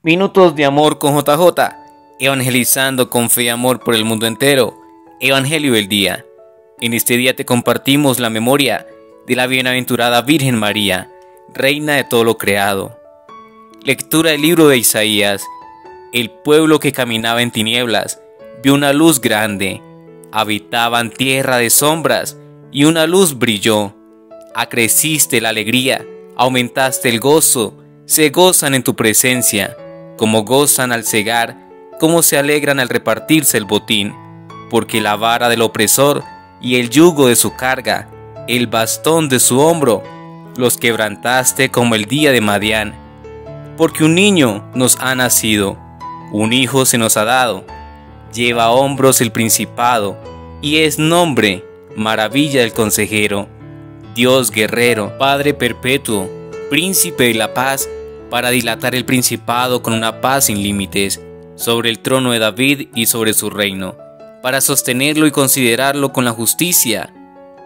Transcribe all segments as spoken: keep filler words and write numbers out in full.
Minutos de amor con J J, evangelizando con fe y amor por el mundo entero. Evangelio del día. En este día te compartimos la memoria de la bienaventurada Virgen María, Reina de todo lo creado. Lectura del libro de Isaías. El pueblo que caminaba en tinieblas vio una luz grande. Habitaban tierra de sombras y una luz brilló. Acreciste la alegría, aumentaste el gozo, se gozan en tu presencia, como gozan al cegar, como se alegran al repartirse el botín, porque la vara del opresor y el yugo de su carga, el bastón de su hombro, los quebrantaste como el día de Madián. Porque un niño nos ha nacido, un hijo se nos ha dado, lleva a hombros el principado, y es nombre, maravilla del consejero, Dios guerrero, Padre perpetuo, príncipe de la paz, para dilatar el principado con una paz sin límites, sobre el trono de David y sobre su reino, para sostenerlo y considerarlo con la justicia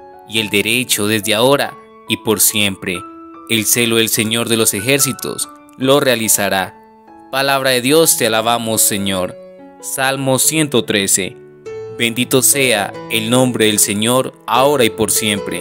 y el derecho desde ahora y por siempre. El celo del Señor de los ejércitos lo realizará. Palabra de Dios, te alabamos, Señor. Salmo ciento trece. Bendito sea el nombre del Señor, ahora y por siempre.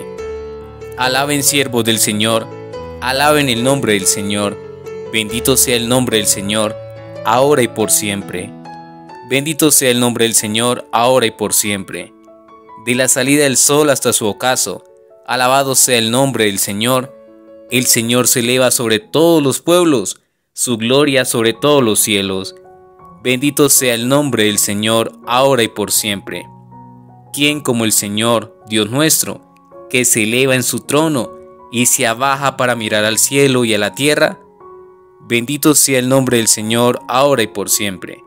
Alaben siervos del Señor, alaben el nombre del Señor. Bendito sea el nombre del Señor, ahora y por siempre. Bendito sea el nombre del Señor, ahora y por siempre. De la salida del sol hasta su ocaso, alabado sea el nombre del Señor. El Señor se eleva sobre todos los pueblos, su gloria sobre todos los cielos. Bendito sea el nombre del Señor, ahora y por siempre. ¿Quién como el Señor, Dios nuestro, que se eleva en su trono y se abaja para mirar al cielo y a la tierra? Bendito sea el nombre del Señor, ahora y por siempre.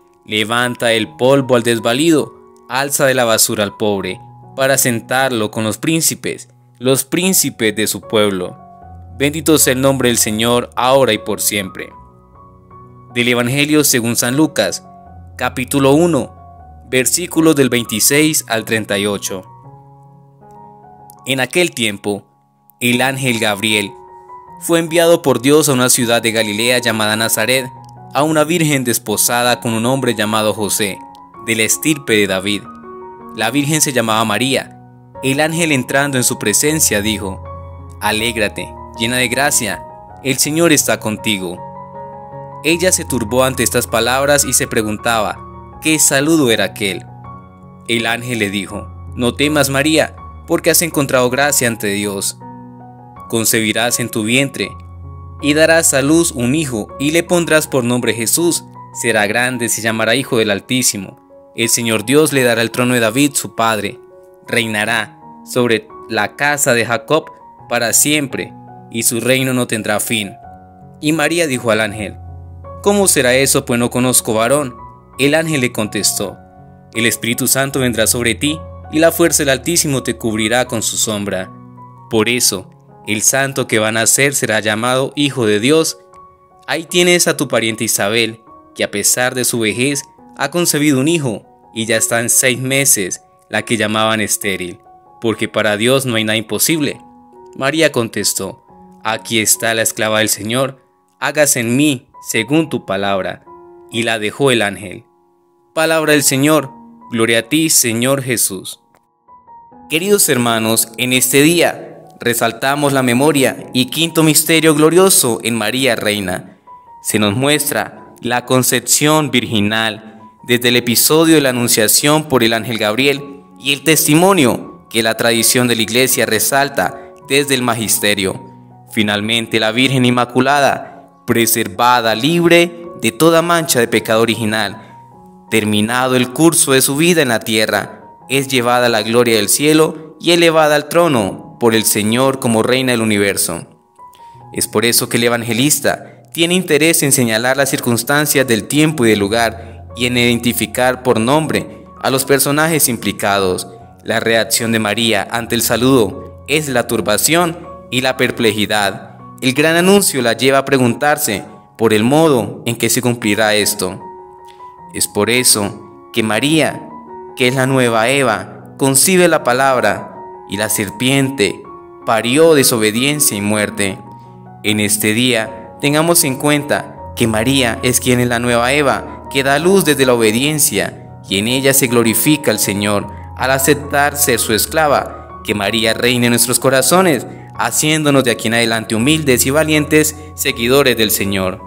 Levanta el polvo al desvalido, alza de la basura al pobre, para sentarlo con los príncipes, los príncipes de su pueblo. Bendito sea el nombre del Señor, ahora y por siempre. Del Evangelio según San Lucas, capítulo uno, versículos del veintiséis al treinta y ocho. En aquel tiempo, el ángel Gabriel fue enviado por Dios a una ciudad de Galilea llamada Nazaret, a una virgen desposada con un hombre llamado José, de la estirpe de David. La virgen se llamaba María. El ángel, entrando en su presencia, dijo: Alégrate, llena de gracia, el Señor está contigo. Ella se turbó ante estas palabras y se preguntaba qué saludo era aquel. El ángel le dijo: No temas, María, porque has encontrado gracia ante Dios. Concebirás en tu vientre y darás a luz un hijo y le pondrás por nombre Jesús. Será grande, se llamará Hijo del Altísimo. El Señor Dios le dará el trono de David su padre. Reinará sobre la casa de Jacob para siempre, y su reino no tendrá fin. Y María dijo al ángel: ¿Cómo será eso, pues no conozco varón? El ángel le contestó: El Espíritu Santo vendrá sobre ti, y la fuerza del Altísimo te cubrirá con su sombra. Por eso, el santo que va a nacer será llamado Hijo de Dios. Ahí tienes a tu pariente Isabel, que a pesar de su vejez ha concebido un hijo, y ya está en seis meses, la que llamaban estéril, porque para Dios no hay nada imposible. María contestó: Aquí está la esclava del Señor, hágase en mí según tu palabra. Y la dejó el ángel. Palabra del Señor, gloria a ti, Señor Jesús. Queridos hermanos, en este día resaltamos la memoria y quinto misterio glorioso en María Reina. Se nos muestra la concepción virginal desde el episodio de la Anunciación por el ángel Gabriel y el testimonio que la tradición de la Iglesia resalta desde el Magisterio. Finalmente, la Virgen Inmaculada, preservada, libre de toda mancha de pecado original, terminado el curso de su vida en la tierra, es llevada a la gloria del cielo y elevada al trono por el Señor como Reina del universo. Es por eso que el evangelista tiene interés en señalar las circunstancias del tiempo y del lugar y en identificar por nombre a los personajes implicados. La reacción de María ante el saludo es la turbación y la perplejidad. El gran anuncio la lleva a preguntarse por el modo en que se cumplirá esto. Es por eso que María, que es la nueva Eva, concibe la palabra, y la serpiente parió desobediencia y muerte. En este día tengamos en cuenta que María es quien es la nueva Eva, que da luz desde la obediencia, y en ella se glorifica el Señor al aceptar ser su esclava, que María reine en nuestros corazones, haciéndonos de aquí en adelante humildes y valientes seguidores del Señor.